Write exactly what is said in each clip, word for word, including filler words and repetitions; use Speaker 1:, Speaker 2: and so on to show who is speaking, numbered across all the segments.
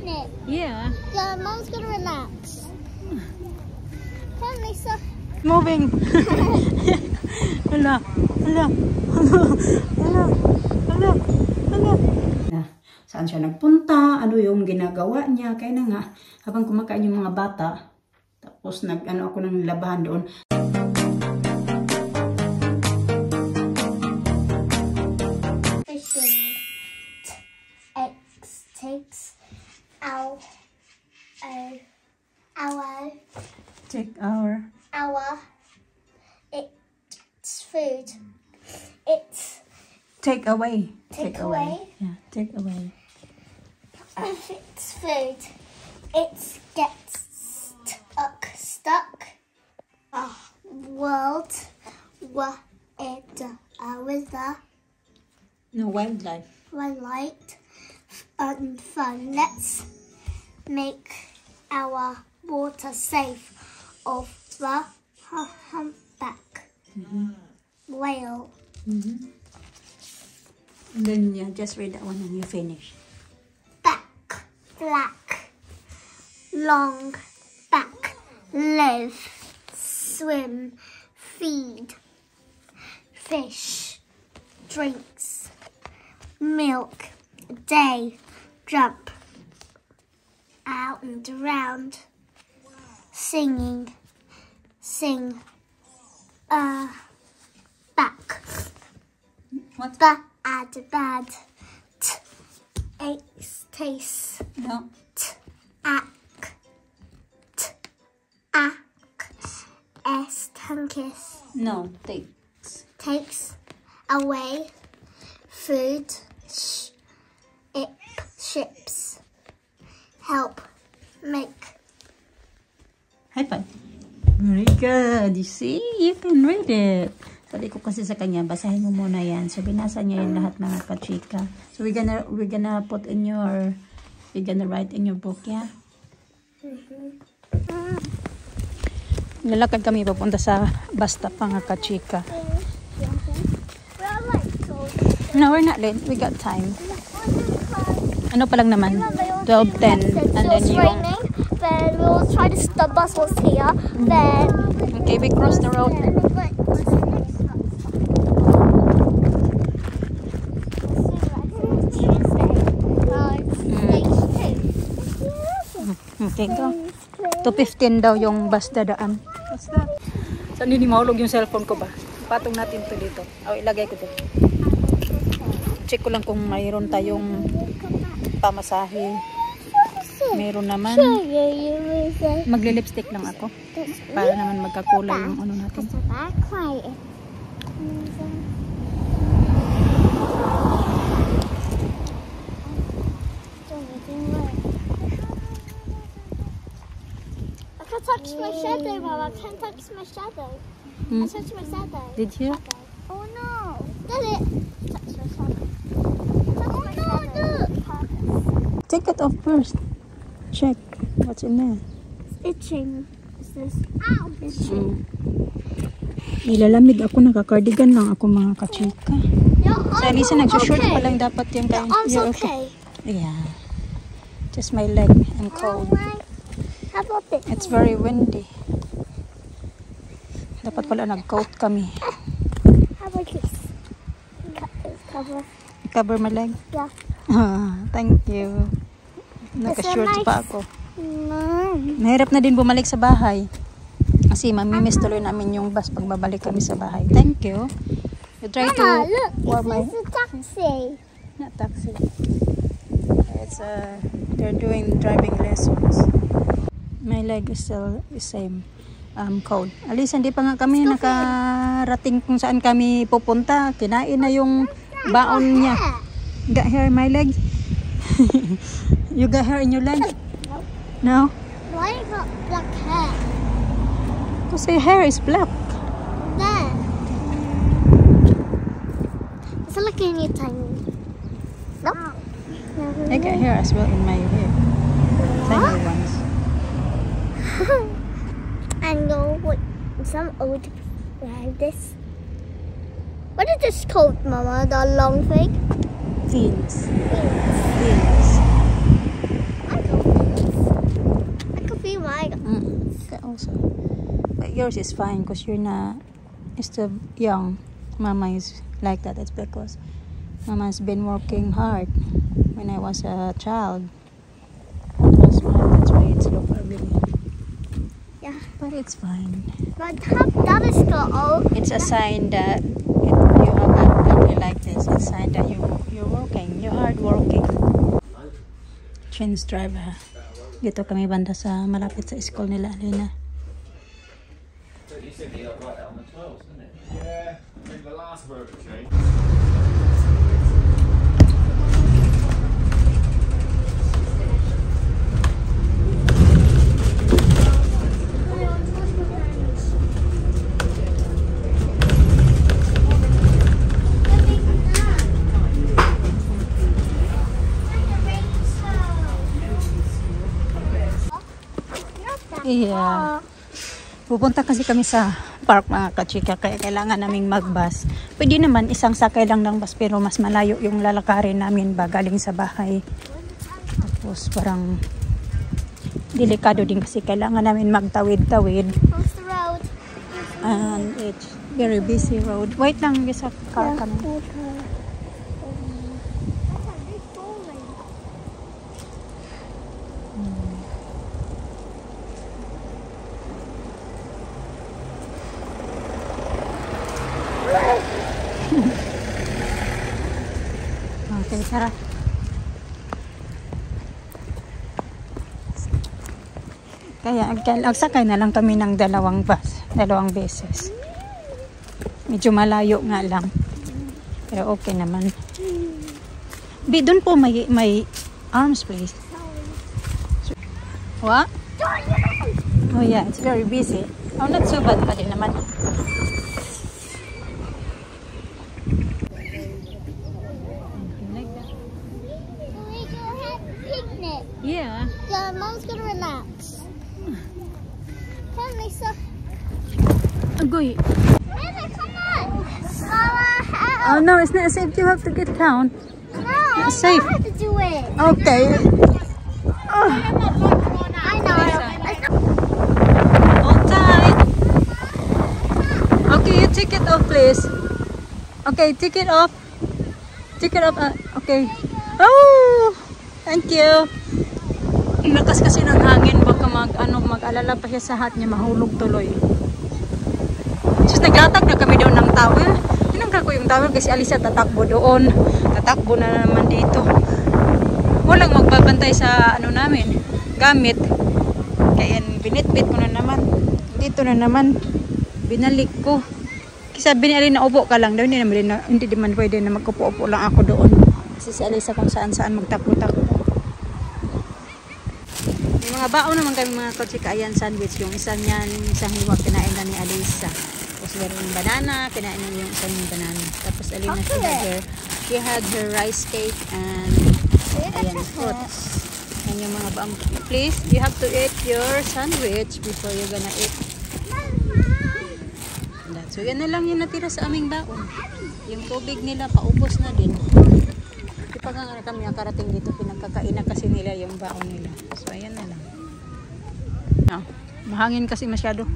Speaker 1: picnic.
Speaker 2: Yeah.
Speaker 1: So Mom's gonna relax. Come on, Lisa.
Speaker 2: Moving. Hala. Hala. Hala. Hala. Hala. Hala. Saan siya nagpunta? Ano yung ginagawa niya? Kaya na nga, habang kumakain yung mga bata, tapos nag-ano ako ng labahan doon.
Speaker 1: Fishing X takes our, our, our,
Speaker 2: Take our,
Speaker 1: our, it's food. It's
Speaker 2: take away.
Speaker 1: Take away.
Speaker 2: Yeah, take away.
Speaker 1: It's food. It gets stuck. Stuck. Oh, world. What it uh, with the
Speaker 2: No, wildlife.
Speaker 1: one light and fun. Let's make our water safe of the hu- humpback
Speaker 2: Mm-hmm.
Speaker 1: whale.
Speaker 2: Mm-hmm. And then yeah, just read that one and you finish.
Speaker 1: Back, black, long, back, live, swim, feed, fish, drinks, milk, day, jump, out and around, singing, sing, uh, back,
Speaker 2: What?
Speaker 1: ba, add, bad, t, ace, taste,
Speaker 2: No.
Speaker 1: t, ack, t, ack, s, tongue kiss,
Speaker 2: No. Takes.
Speaker 1: takes, away, food, sh, ip, ships, help, make.
Speaker 2: High five. Very good. You see? You can read it. Sabi ko kasi sa kanya, basahin mo muna yan. So, binasa niya yung lahat mga kachika. So, we're gonna, we're gonna put in your, we're gonna write in your book, yeah?
Speaker 1: Mm-hmm.
Speaker 2: Lalakad kami papunta sa basta mga kachika. No, we're not late. We got time. Ano pa lang naman? twelve ten. And then
Speaker 1: it's
Speaker 2: yung...
Speaker 1: raining, then we'll try to, the bus was here, then...
Speaker 2: Okay, we cross the road. Okay, go. two fifteen daw yung bus dadaan. Basta. Saan hindi mahulog yung cellphone ko ba? Patong natin to dito. O, ilagay ko to. Check ko lang kung mayroon tayong pamasahe. Meron naman. Magli-lipstick lang ako. Para naman magkakulay yung ano natin.
Speaker 1: I can't touch my shadow, Mama. I can't touch my shadow.
Speaker 2: Hmm?
Speaker 1: I touched my shadow.
Speaker 2: Did you?
Speaker 1: Oh no! Did it? Touch my shadow. Touch my shadow. Look!
Speaker 2: Take it off first. Check what's in there.
Speaker 1: It's itching. Is this? Ow! Itching.
Speaker 2: Mm. Nilalamig ako, naka-cardigan lang ako mga kachika. So, Alisa, nagsushort pa lang dapat yung time.
Speaker 1: You're okay.
Speaker 2: Yeah. Just my leg. I'm cold.
Speaker 1: How about this?
Speaker 2: It's very windy. Dapat pala nag-coat kami.
Speaker 1: How about this? Cut this cover.
Speaker 2: Cover my leg?
Speaker 1: Yeah.
Speaker 2: Ah, thank you. Naka-shorts
Speaker 1: nice.
Speaker 2: pa ako.
Speaker 1: Mm.
Speaker 2: Mahirap na din bumalik sa bahay. Kasi mamimiss tuloy namin yung bus pag babalik kami sa bahay. Thank you. You try to
Speaker 1: Mama, look.
Speaker 2: warm my...
Speaker 1: This is a taxi.
Speaker 2: Not taxi. It's uh, they're doing driving lessons. My leg is still the same. Um, cold. Alisa, hindi pa nga kami nakarating kung saan kami pupunta. Kinain na yung baon niya. Got hair in my leg? You got hair in your leg? No?
Speaker 1: Why you got black hair?
Speaker 2: Because your hair is black.
Speaker 1: There. It's like any tiny. Nope.
Speaker 2: I got hair as well in my hair. Tiny ones.
Speaker 1: And go with some old like this. What is this called, Mama? The long thing?
Speaker 2: Fins.
Speaker 1: Fins.
Speaker 2: Fins.
Speaker 1: I go
Speaker 2: yours is fine because you're not still young. Mama is like that. It's because Mama's been working hard when I was a child. That's why, that's why it's low ugly.
Speaker 1: Yeah.
Speaker 2: But it's fine.
Speaker 1: But how that is go.
Speaker 2: It's a sign that it, you have a ugly like this. It's a sign that you, you're working. You're hard working. Twins driver. Dito kami banda sa malapit sa school nila, Alina.
Speaker 3: You said you got right out on the twelves, didn't it? Yeah, I think the last version changed.
Speaker 2: Yeah. Pupunta kasi kami sa park mga kachika, kaya kailangan naming mag-bus. Pwede naman isang sakay lang ng bus pero mas malayo yung lalakarin namin ba galing sa bahay. Tapos parang delikado din kasi kailangan namin magtawid-tawid.
Speaker 1: What's the road?
Speaker 2: And it's very busy road. Wait lang, sa car
Speaker 1: Yeah,
Speaker 2: kami.
Speaker 1: okay.
Speaker 2: Okay, tara. Kaya agsakay na lang kami ng dalawang bus, dalawang beses. Medyo malayo nga lang. Pero okay naman. Bi, doon po may, may arms place. What? Oh yeah, it's very busy. Oh, not so bad pa din naman. Yeah.
Speaker 1: Yeah, Mom's gonna relax. Come, Lisa.
Speaker 2: Agoy.
Speaker 1: Lisa, come on. Mama, help.
Speaker 2: Oh no, it's not safe. You have to get down.
Speaker 1: No, I
Speaker 2: It's safe.
Speaker 1: know how to do it.
Speaker 2: Okay. Oh.
Speaker 1: I know.
Speaker 2: Hold tight. Okay, you take it off, please. Okay, take it off. Take it off. Uh, okay. Oh, thank you. Lakas kasi ng hangin, baka mag, ano, mag-alala pa siya sa hat niya, mahulog tuloy. Just naglatag na kami doon ng towel. Tinanggal ko yung towel kasi Alisa tatakbo doon. Tatakbo na naman dito. Walang magbabantay sa ano namin, gamit. Kaya binitbit ko na naman. Dito na naman, binalik ko. Kasi sabi ni Alina, upo ka lang daw. Hindi naman, na, hindi naman pwede na magkupo-upo lang ako doon. Kasi si Alisa kung saan-saan magtakbo-takbo. May mga baon naman kami mga kachika. Ayan, sandwich. Yung isa niyan, isang hiwag kinain na ni Alisa. Tapos meron yung banana, kinain na yung isang yung banana. Tapos Alina, she had her, she had her rice cake and ayan, fruits. And yung mga baon. Please, you have to eat your sandwich before you're gonna eat. So yan na lang yung natira sa aming baon. Yung tubig nila, paubos na din. Pag nga kami nakarating dito, pinagkakain na kasi nila yung baon nila. So, ayan na lang. No, mahangin kasi masyado.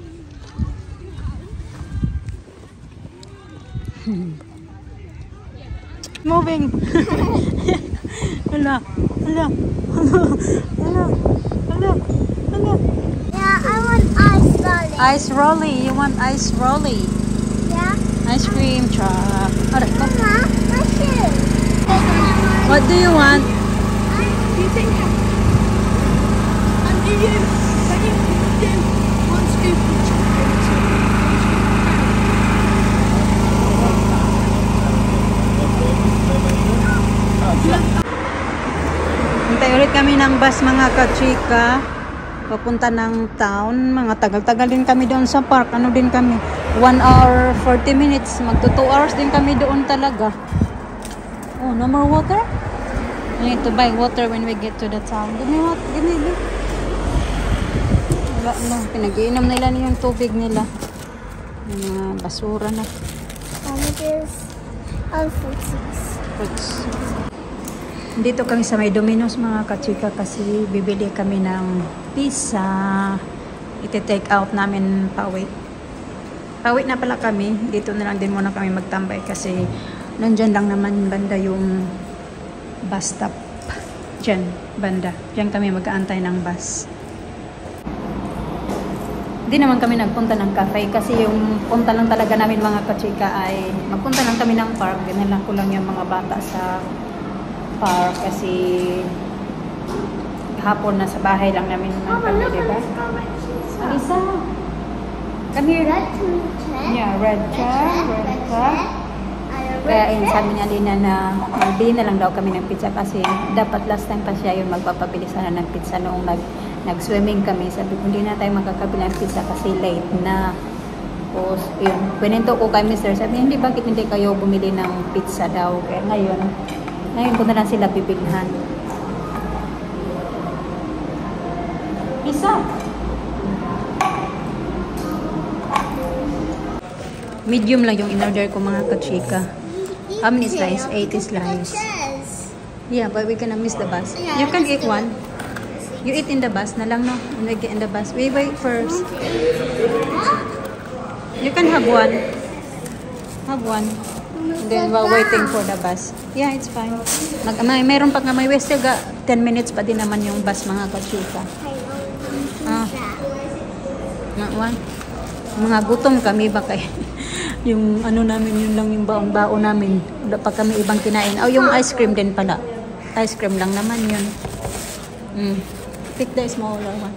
Speaker 2: Moving. Hala, hala, hala, hala, hala, hala.
Speaker 1: Yeah, I want ice rolly.
Speaker 2: Ice rolly. You want ice rolly?
Speaker 1: Yeah.
Speaker 2: Ice cream truck. Alright, go.
Speaker 1: Mama, my shoes.
Speaker 2: What do you want?
Speaker 4: Do you think and do you when you do one scoop of chocolate?
Speaker 2: Hintay ulit kami ng bus mga kachika. Papunta ng town. Mga tagal-tagal din kami doon sa park. Ano din kami? one hour forty minutes. Magto two hours din kami doon talaga. Oh, no more water? I need to buy water when we get to the town. Give me water. Give me, give me. Wala lang. Pinag-iinom nila yung tubig nila. Yung mga basura na.
Speaker 1: Sandwiches and fruities.
Speaker 2: Fruits. Dito kami sa may Domino's mga kachika kasi bibili kami ng pizza iti-take out namin pauwi. Pauwi na pala kami. Dito na lang din muna kami magtambay kasi nandyan lang naman banda yung bus stop. Diyan, banda. Diyan kami mag-aantay ng bus. Hindi naman kami nagpunta ng cafe kasi yung punta lang talaga namin mga kachika ay magpunta lang kami ng park. Dinalan ko lang yung mga bata sa park kasi hapon na sa bahay lang namin naman kami, diba? Alisa, come here.
Speaker 1: Red
Speaker 2: Yeah, red chair, red chair. Kaya yun, sabi niya Lina na magbili na lang daw kami ng pizza kasi dapat last time pa siya yung magpapabili sana ng pizza noong nag, nag-swimming kami. Sabi ko, hindi na tayo magkakabili ng pizza kasi late na. Tapos, yun, pinento ko kay mister. Sabi, hindi, bakit hindi kayo bumili ng pizza daw? Kaya ngayon, ngayon ko na lang sila bibilhan. Isa. Medium lang yung in-order ko mga kachika. How many slices? eighty slices. Yeah, but we're gonna miss the bus. You can eat one. You eat in the bus na lang, no? And we get in the bus. We wait first. You can have one. Have one. And then while waiting for the bus. Yeah, it's fine. Mag may meron pa nga may we still got ten minutes pa din naman yung bus mga kachika. Ah. One. Mga gutom kami ba kay yung ano namin, yun lang yung baon-baon namin. Wala pa kami ibang kinain. Oh, yung ice cream din pala. Ice cream lang naman yun. Mm. Pick the smaller one.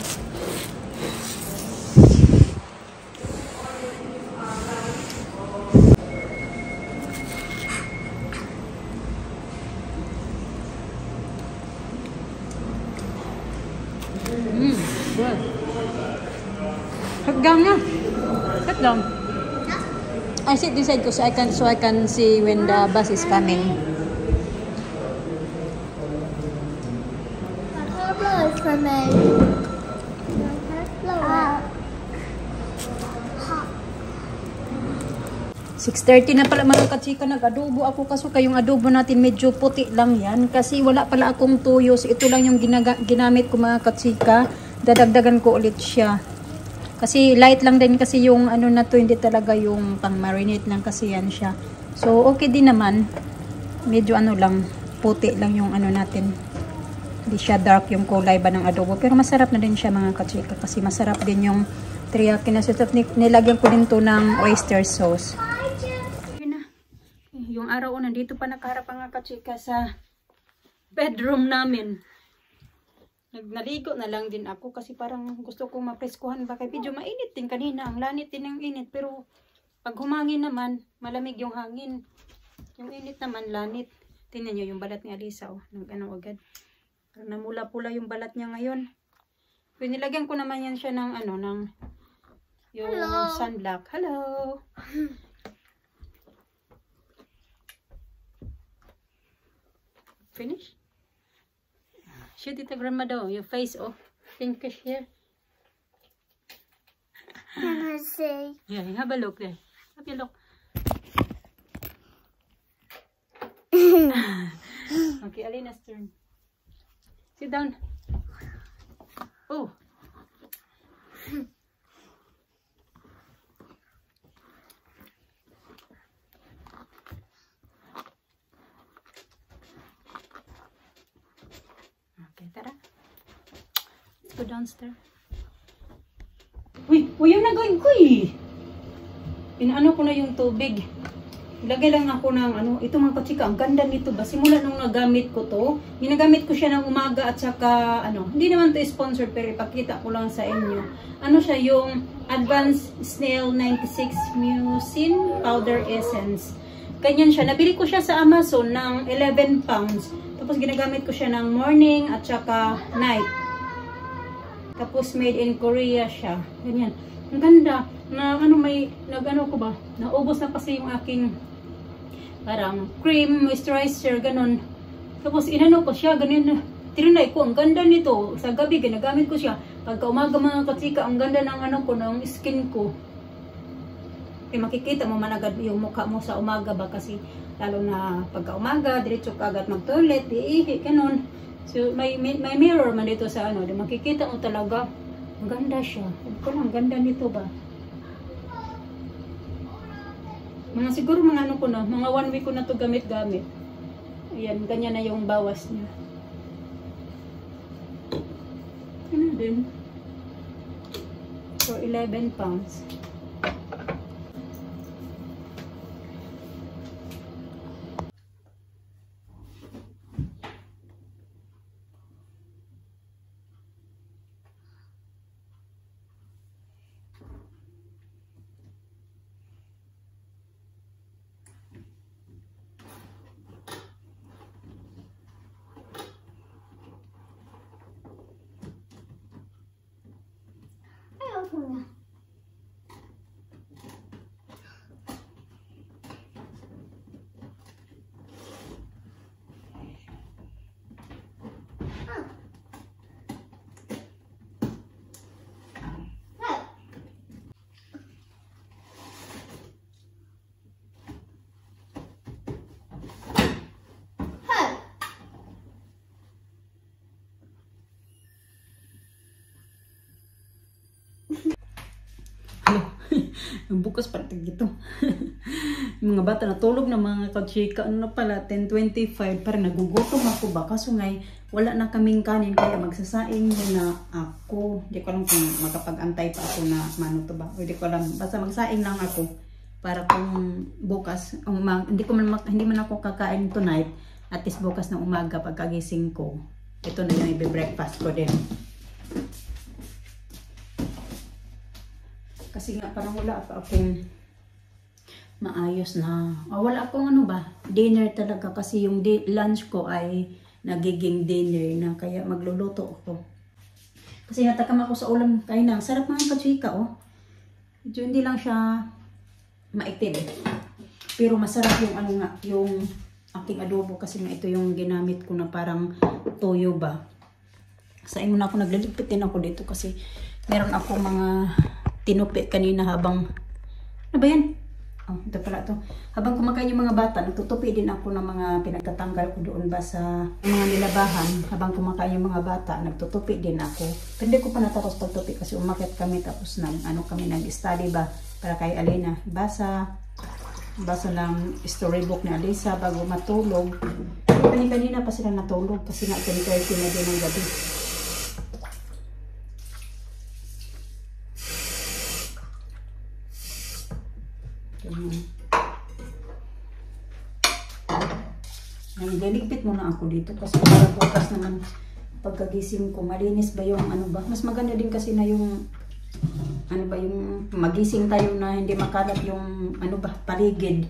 Speaker 2: Mm. Good. Sit down na. Sit down. I sit this side so I can so I can see when the bus is coming.
Speaker 1: Blow it for me. Blow it.
Speaker 2: six thirty na pala mga kachika, nag-adobo ako kaso kayong adobo natin medyo puti lang yan kasi wala pala akong tuyo. So ito lang yung ginaga, ginamit ko mga kachika. Dadagdagan ko ulit siya. Kasi light lang din kasi yung ano na to, hindi talaga yung pang marinate lang kasi yan siya. So okay din naman. Medyo ano lang, puti lang yung ano natin. Hindi siya dark yung kulay ba ng adobo. Pero masarap na din siya mga kachika kasi masarap din yung teriyaki na sauce. Nilagyan ko din to ng oyster sauce. Yun na. Yung araw na dito pa nakaharap mga kachika sa bedroom namin. Naligo na lang din ako kasi parang gusto kong mapreskuhan ba kay medyo mainit din kanina. Ang lanit din ng init pero pag humangin naman, malamig yung hangin. Yung init naman, lanit. Tingnan nyo yung balat ni Alisa. Oh, nag ano agad. Namula-pula yung balat niya ngayon. So, nilagyan ko naman yan siya ng ano, ng yung
Speaker 1: Hello.
Speaker 2: sunblock. Hello! Finish? Shoot it to grandma though. Your face, oh. Pinkish here.
Speaker 1: Can I see?
Speaker 2: Yeah, have a look there. Have a look. Okay, Alina's turn. Sit down. Oh. Okay, tara. Let's go downstairs. Uy, uy, yung nagawin ko eh. Inaano ko na yung tubig. Ilagay lang ako ng ano, ito mga kachika, ang ganda nito ba? Simula nung nagamit ko to, ginagamit ko siya ng umaga at saka, ano, hindi naman to sponsored pero ipakita ko lang sa inyo. Ano siya, yung Advanced Snail ninety-six Mucin Powder Essence. Ganyan siya. Nabili ko siya sa Amazon ng eleven pounds. Tapos ginagamit ko siya ng morning at saka night. Tapos made in Korea siya. Ganyan. Ang ganda. Na ano may, nag-ano ko ba? Naubos na kasi yung aking parang cream, moisturizer, ganun. Tapos inano ko siya, ganun. Tinunay ko, ang ganda nito. Sa gabi, ginagamit ko siya. Pagka umaga mga katsika, ang ganda ng ano ko, ng skin ko. Eh, makikita mo man agad yung mukha mo sa umaga ba kasi lalo na pagka umaga, diretso ka agad mag-toilet, iihi, ganun. So, may, may, may mirror man dito sa ano, di makikita mo talaga Maganda siya. Ito lang, ganda nito ba? Mga siguro mga ano ko na, mga one week ko na to gamit-gamit. Ayan, ganyan na yung bawas niya. Ano din? For eleven pounds. Bukas pa rin dito. Yung mga bata natulog na mga kachika. Ano na pala, ten twenty-five. Parang nagugutom ako ba? Kaso ngay, wala na kaming kanin. Kaya magsasaing na ako. Hindi ko alam kung makapag-antay pa ako na mano to ba. Hindi ko alam. Basta magsaing lang ako. Para kung bukas, um, hindi, ko man, hindi man ako kakain tonight. At least bukas ng umaga pagkagising ko. Ito na yung i-breakfast ko din. Kasi nga parang wala pa akong maayos na, oh, wala akong ano ba, dinner talaga kasi yung lunch ko ay nagiging dinner na kaya magluluto ako. Kasi natakam ako sa ulam kain na, sarap mga kachika oh. Medyo hindi lang siya maitim. Pero masarap yung ano nga, yung aking adobo kasi nga ito yung ginamit ko na parang toyo ba. Sa inyo na ako nagliligpit din ako dito kasi meron ako mga tinupi kanina habang, ano ba yan? Oh, ito pala to. Habang kumakain yung mga bata, nagtutupi din ako ng mga pinagtatanggal ko doon ba sa mga nilabahan. Habang kumakain yung mga bata, nagtutupi din ako. Pero hindi ko pa natapos pagtupi kasi umakit kami tapos nag, ano kami, nag-study ba para kay Alina. Basa, basa ng storybook ni Alisa bago matulog. Kanina-kanina pa sila natulog kasi nga ten thirty na din ng gabi. Naligpit muna ako dito kasi para bukas naman pagkagising ko malinis ba yung ano ba, mas maganda din kasi na yung ano ba yung magising tayo na hindi makalat yung ano ba paligid.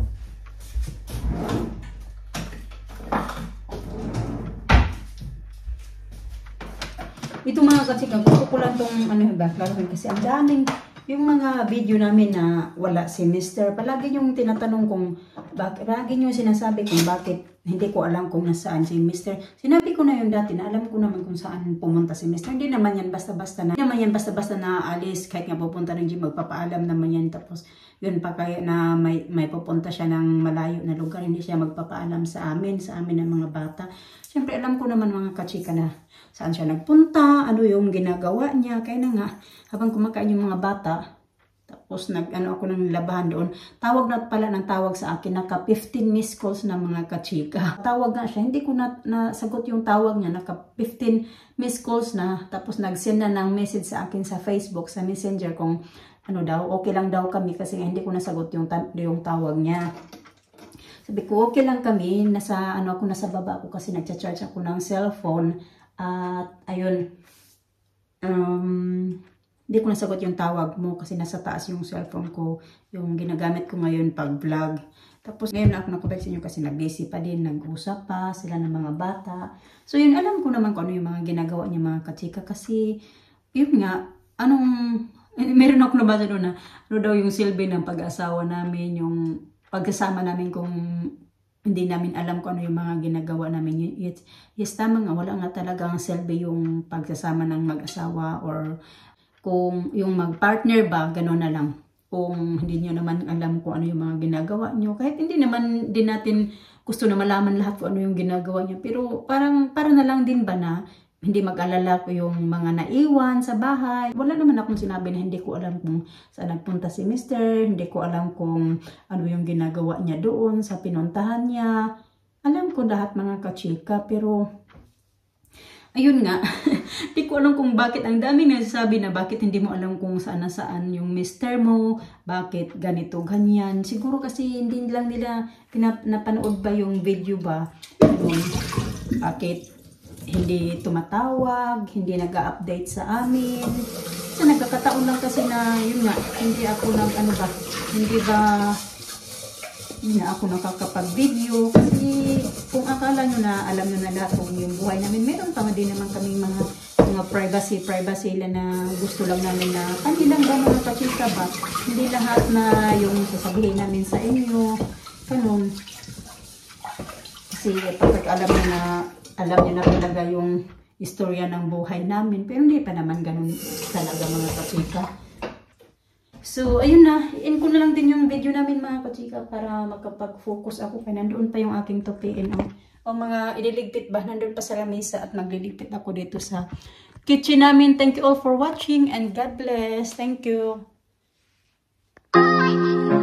Speaker 2: Ito mga kachika, gusto ko lang tong ano ba, lalo kasi ang daming yung mga video namin na wala si Mister, palagi yung tinatanong kung bakit, palagi yung sinasabi kung bakit hindi ko alam kung nasaan si Mister. Sinabi ko na yun dati na alam ko naman kung saan pumunta si Mister. Hindi naman yan basta-basta na, hindi naman yan basta-basta na aalis kahit nga pupunta ng gym, magpapaalam naman yan. Tapos yun pa kaya na may, may pupunta siya ng malayo na lugar, hindi siya magpapaalam sa amin, sa amin ng mga bata. Siyempre alam ko naman mga kachika na saan siya nagpunta, ano yung ginagawa niya. Kaya na nga, habang kumakain yung mga bata, tapos nag-ano ako ng labahan doon, tawag na pala ng tawag sa akin, naka fifteen missed calls na mga kachika. Tawag nga siya, hindi ko na nasagot yung tawag niya, naka fifteen missed calls na, tapos nag-send na ng message sa akin sa Facebook, sa Messenger kung ano daw, okay lang daw kami kasi hindi ko nasagot yung, yung tawag niya. Sabi ko, okay lang kami, nasa, ano ako, nasa baba ako kasi nagcha-charge ako ng cellphone. At, ayun, um, hindi ko nasagot yung tawag mo kasi nasa taas yung cellphone ko, yung ginagamit ko ngayon pag vlog. Tapos, ngayon na ako nakabalik sa inyo kasi nag-busy pa din, nag-usap pa sila ng mga bata. So, yun, alam ko naman kung ano yung mga ginagawa niya mga kachika kasi, yun nga, anong, eh, meron ako nabasa doon na, ano daw yung silbi ng pag-asawa namin, yung pagkasama namin kung hindi namin alam kung ano yung mga ginagawa namin. Yes, yes tama nga, wala nga talagang silbi yung pagsasama ng mag-asawa or kung yung mag-partner ba, gano'n na lang. Kung hindi nyo naman alam kung ano yung mga ginagawa nyo. Kahit hindi naman din natin gusto na malaman lahat kung ano yung ginagawa niya. Pero parang, parang na lang din ba na hindi mag-alala ko yung mga naiwan sa bahay. Wala naman akong sinabi na hindi ko alam kung saan nagpunta si mister. Hindi ko alam kung ano yung ginagawa niya doon sa pinuntahan niya. Alam ko lahat mga kachika, pero ayun nga, hindi ko alam kung bakit. Ang daming nagsasabi na bakit hindi mo alam kung saan na saan yung mister mo, bakit ganito, ganyan. Siguro kasi hindi lang nila pinapanood ba yung video ba? Yung, bakit hindi tumatawag, hindi nag-update sa amin. Kasi nagkakataon lang kasi na, yun nga, hindi ako nag, ano ba, hindi ba, hindi na ako nakakapag-video. Kasi kung akala nyo na, alam nyo na lahat kung yung buhay namin, meron pa din naman kaming mga, mga privacy, privacy lang na gusto lang namin na, kanilang ba mga kachika ba? Hindi lahat na yung sasabihin namin sa inyo, ganun. Kasi kapag alam nyo na, alam niyo na talaga yung istorya ng buhay namin. Pero hindi pa naman ganun talaga mga kachika. So, ayun na. In ko na lang din yung video namin mga kachika para makapag-focus ako. Kaya nandoon pa yung aking topiin. O, o mga ililigpit ba? Nandoon pa sa lamesa at magliligpit ako dito sa kitchen namin. Thank you all for watching and God bless. Thank you.